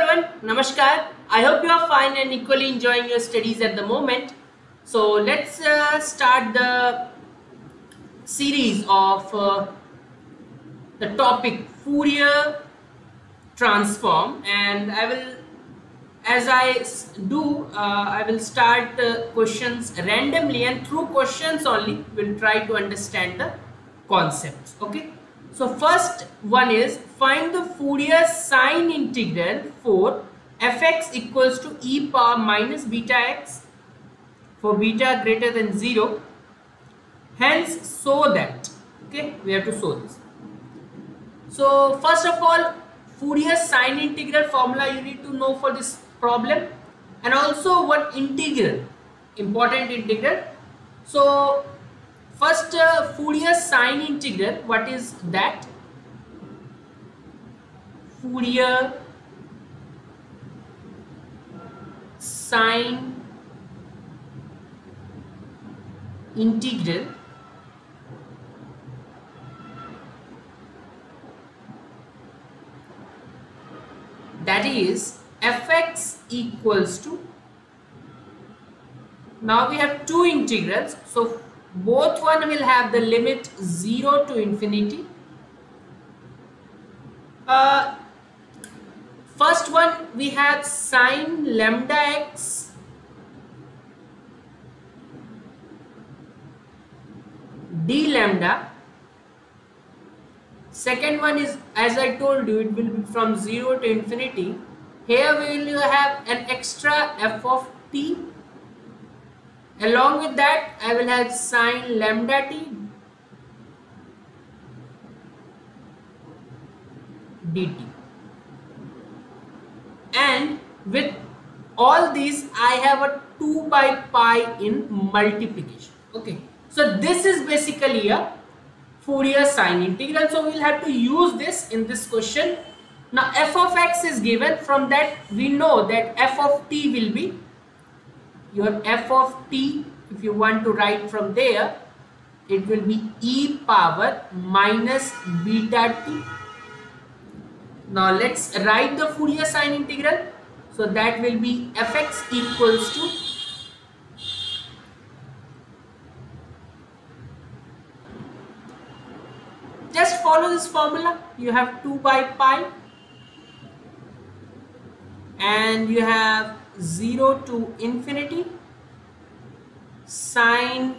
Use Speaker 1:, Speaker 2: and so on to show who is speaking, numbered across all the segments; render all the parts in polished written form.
Speaker 1: everyone, Namaskar. I hope you are fine and equally enjoying your studies at the moment. So let's start the series of the topic Fourier transform, and I will, as I will start questions randomly, and through questions only we'll try to understand the concepts. Okay. So first one is find the Fourier sine integral for fx equals to e power minus beta x for beta greater than 0. Hence, so that, okay, we have to show this. So first of all, Fourier sine integral formula you need to know for this problem, and also what integral, important integral. So first, Fourier sine integral, what is that? Fourier sine integral that is fx equals to, now we have two integrals, so both one will have the limit 0 to infinity. First one we have sine lambda x d lambda. Second one is, as I told you, it will be from 0 to infinity. Here we will have an extra f of t. Along with that, I will have sine lambda t dt. And with all these, I have a 2 by pi in multiplication. Okay. So this is basically a Fourier sine integral. So we will have to use this in this question. Now f of x is given. From that we know that f of t will be your f of t. If you want to write from there, it will be e power minus beta t. Now let's write the Fourier sine integral. So that will be fx equals to just follow this formula. You have 2 by pi and you have 0 to infinity sine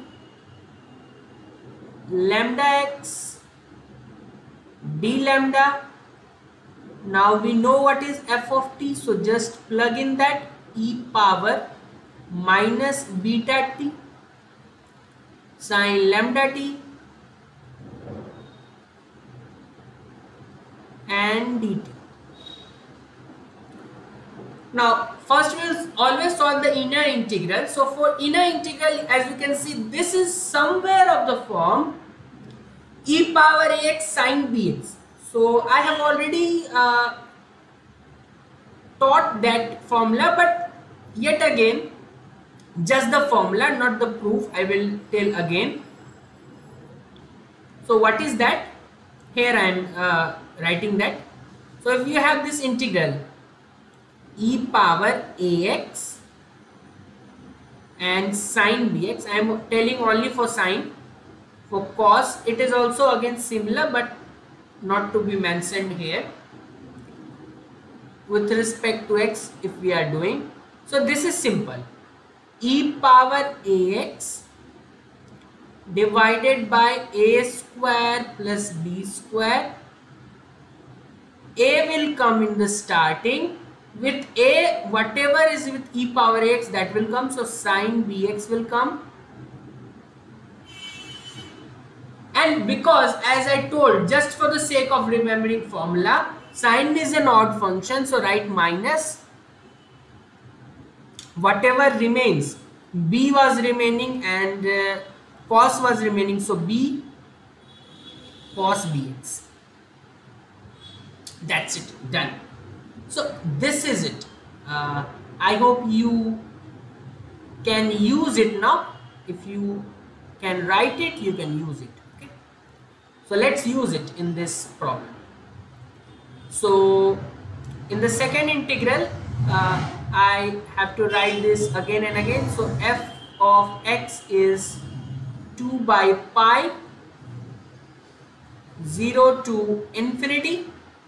Speaker 1: lambda x d lambda. Now we know what is f of t, so just plug in that e power minus beta t sine lambda t and dt. Now first we will always solve the inner integral. So for inner integral, as you can see, this is somewhere of the form e power ax sine bx. So I have already taught that formula, but yet again just the formula, not the proof, I will tell again. So what is that? Here I am writing that. So if you have this integral e power ax and sine bx, I am telling only for sine. For cos it is also again similar, but not to be mentioned here with respect to x if we are doing. So this is simple, e power ax divided by a square plus b square. A will come in the starting, with a whatever is with e power x that will come, so sine bx will come. And because, as I told, just for the sake of remembering formula, sine is an odd function, so write minus whatever remains. B was remaining and cos was remaining, so b cos bx. That's it, done. So this is it. I hope you can use it now. If you can write it, you can use it. Okay. So let's use it in this problem. So In the second integral, I have to write this again and again. So f of x is 2 by pi 0 to infinity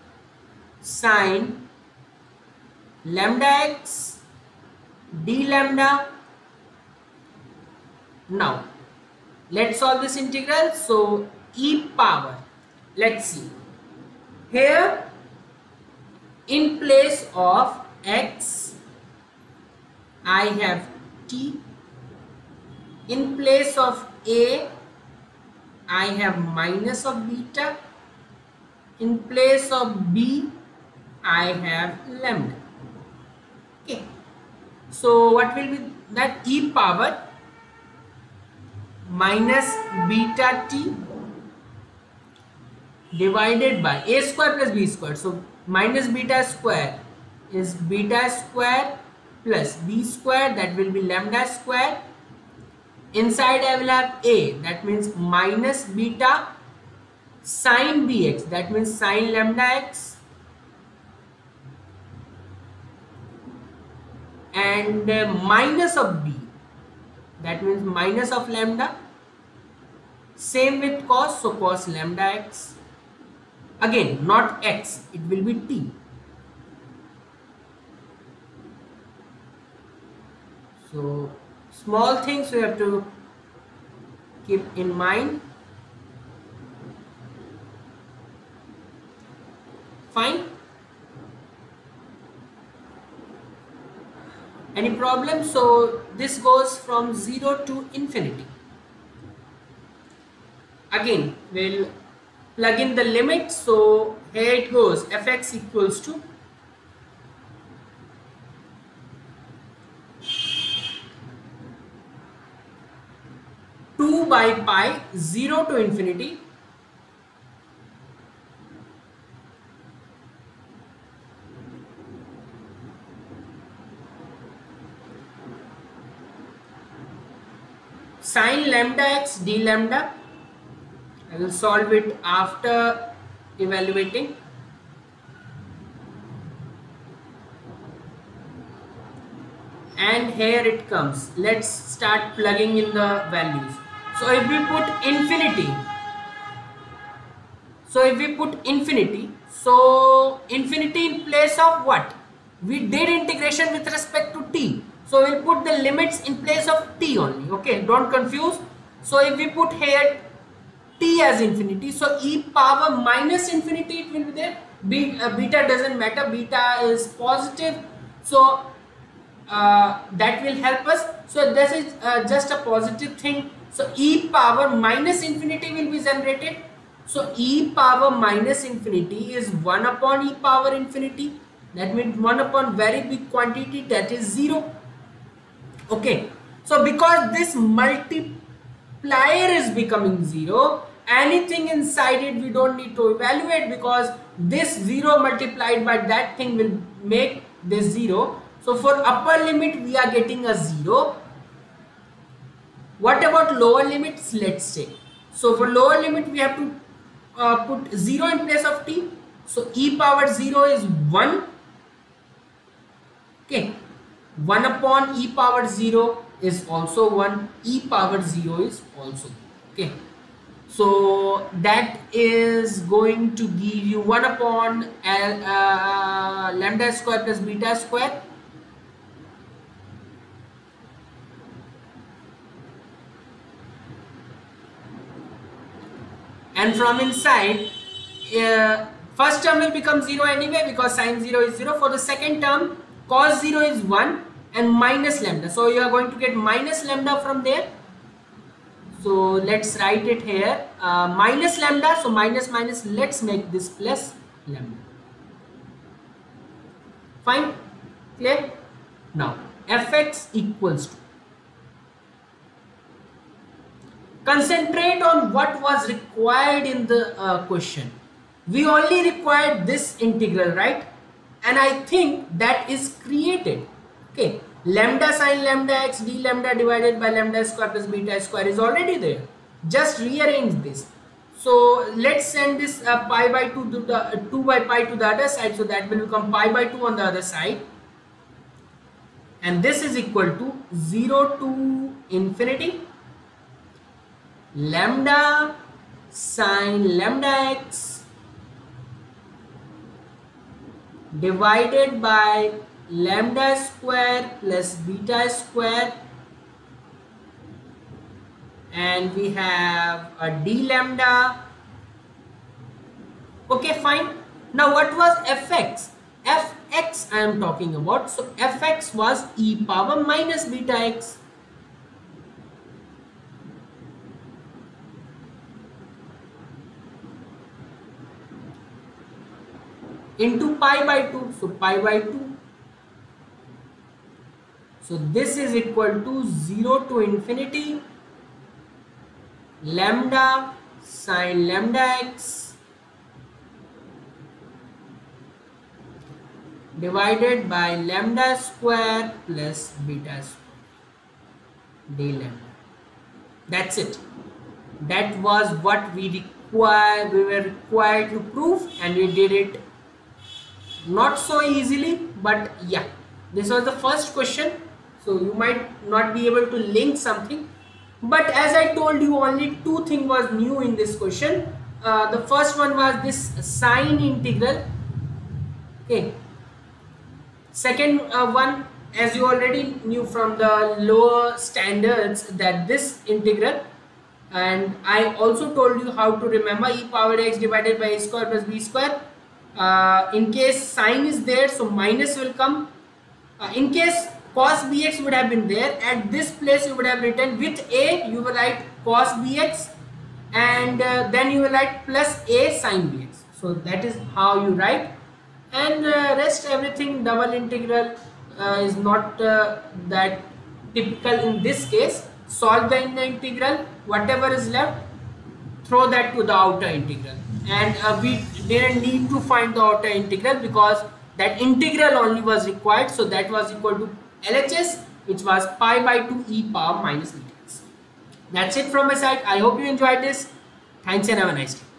Speaker 1: sine lambda x d lambda. Now let's solve this integral. So e power, let's see here, in place of x I have t, in place of a I have minus of beta, in place of b I have lambda. Okay, so what will be that? E power minus beta t divided by a square plus b square. So minus beta square is beta square plus b square, that will be lambda square. Inside I will have a, that means minus beta sine bx, that means sine lambda x, and minus of b, that means minus of lambda. Same with cos, so cos lambda x. Again, not x, it will be t. So small things we have to keep in mind. Fine. Any problem? So this goes from 0 to infinity. Again, we'll plug in the limit. So here it goes, fx equals to by pi 0 to infinity sine lambda x d lambda. I will solve it after evaluating. And here it comes. Let's start plugging in the values. So if we put infinity, so infinity in place of what? We did integration with respect to t. So we'll put the limits in place of t only. Okay, don't confuse. So if we put here t as infinity, so e power minus infinity it will be there. Beta doesn't matter, beta is positive, so that will help us. So this is just a positive thing. So e power minus infinity will be generated. So e power minus infinity is 1 upon e power infinity, that means 1 upon very big quantity, that is 0. Okay, so because this multiplier is becoming 0, anything inside it we don't need to evaluate, because this 0 multiplied by that thing will make this 0. So for upper limit we are getting a 0. What about lower limits? Let's say, so for lower limit we have to put 0 in place of t. So e power 0 is 1. Okay, 1 upon e power 0 is also 1. E power 0 is also, okay. So that is going to give you 1 upon lambda square plus beta square. And from inside, first term will become 0 anyway, because sine 0 is 0. For the second term, cos 0 is 1 and minus lambda. So you are going to get minus lambda from there. So let's write it here, minus lambda. So minus minus, let's make this plus lambda. Fine, clear? Now fx equals to, concentrate on what was required in the question. We only required this integral, right? And I think that is created. Okay, lambda sine lambda x d lambda divided by lambda square plus beta square is already there. Just rearrange this. So let's send this pi by 2 to the 2 by pi to the other side, so that will become pi by 2 on the other side, and this is equal to 0 to infinity lambda sine lambda x divided by lambda square plus beta square, and we have a d lambda. Okay, fine. Now what was fx? Fx I am talking about. So fx was e power minus beta x. Into pi by 2. So pi by 2. So this is equal to 0 to infinity lambda sine lambda x divided by lambda square plus beta square d lambda. That's it. That was what we were required to prove, and we did it not so easily, but yeah, this was the first question, so you might not be able to link something, but as I told you, only two things was new in this question. The first one was this sine integral. Okay. Second one, as you already knew from the lower standards, that this integral, and I also told you how to remember e power x divided by a square plus b square. In case sine is there, so minus will come. In case cos bx would have been there, at this place you would have written with a, you will write cos bx, and then you will write plus a sine bx. So that is how you write, and rest everything double integral is not that typical in this case. Solve the inner integral, whatever is left, throw that to the outer integral, and we didn't need to find the outer integral because that integral only was required. So that was equal to LHS, which was pi by 2 e power minus beta x. That's it from my side. I hope you enjoyed this. Thanks and have a nice day.